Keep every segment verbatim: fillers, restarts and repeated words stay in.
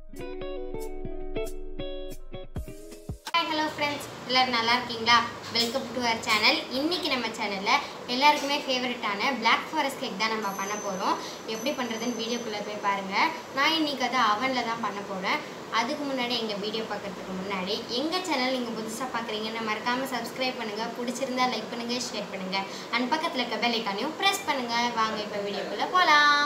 Hi hello friends, எல்லாரும் நல்லா இருக்கீங்களா? Welcome to our channel. இன்னைக்கு நம்ம சேனல்ல எல்லாருக்குமே ஃபேவரட்டான Black Forest cake தான் நம்ம பண்ண போறோம். எப்படி பண்றதுன்னு வீடியோக்குள்ள போய் பாருங்க. நான் இன்னைக்கு அத அவன்ல தான் பண்ண போறேன். அதுக்கு முன்னாடி எங்க வீடியோ பார்க்கிறதுக்கு முன்னாடி எங்க சேனல் நீங்க புதுசா பார்க்கறீங்கன்னா மறக்காம Subscribe பண்ணுங்க. பிடிச்சிருந்தா லைக் பண்ணுங்க, ஷேர் பண்ணுங்க. and பக்கத்துல இருக்க பெல் ஐகானையும் press பண்ணுங்க. வாங்க இப்ப வீடியோக்குள்ள போலாம்.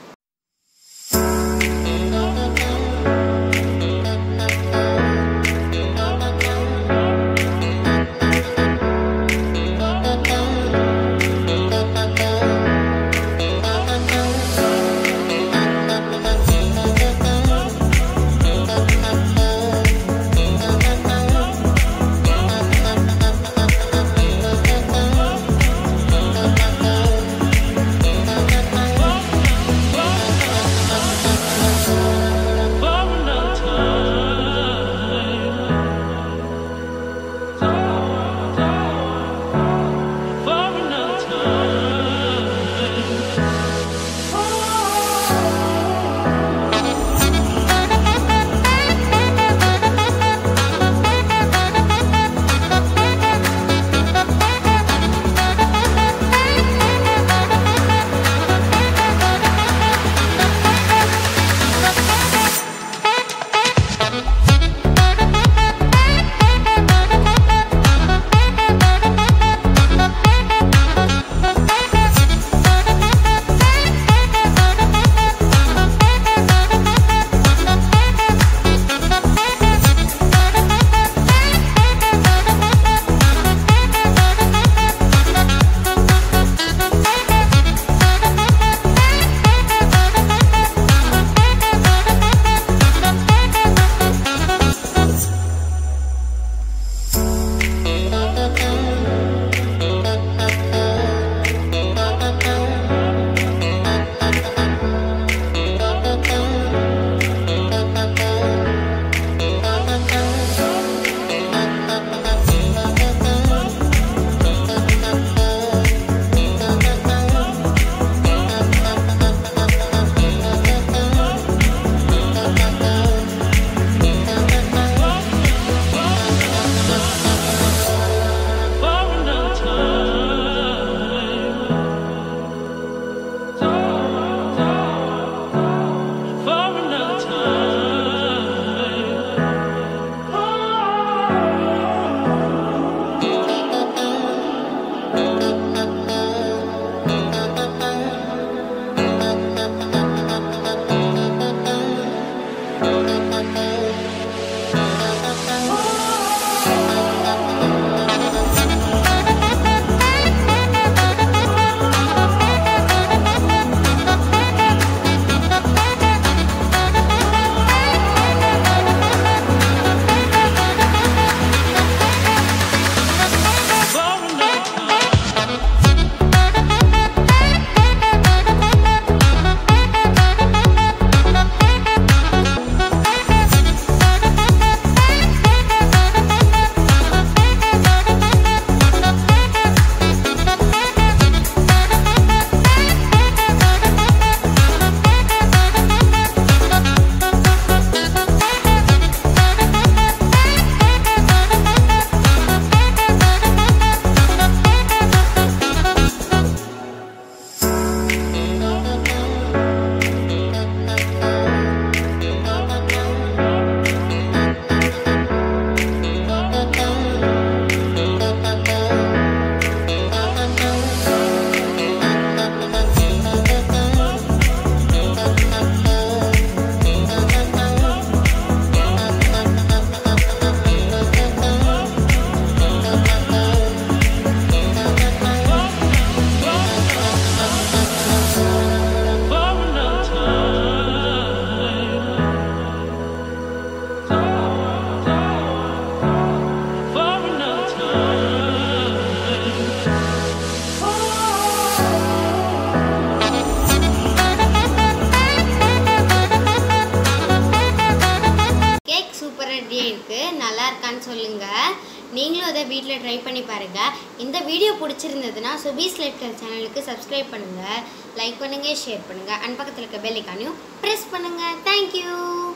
நல்லா இருக்கான்னு சொல்லுங்க. நீங்களும் அதை வீட்டில் ட்ரை பண்ணி பாருங்க. இந்த வீடியோ பிடிச்சிருந்ததுன்னா சுபீஸ் லைஃப்ஸ்டைல் சேனலுக்கு சப்ஸ்கிரைப் பண்ணுங்க, லைக் பண்ணுங்க, ஷேர் பண்ணுங்க, அண்ட் பக்கத்தில் இருக்க பெல் ஐகானையும் பிரஸ் பண்ணுங்க. தேங்க்யூ.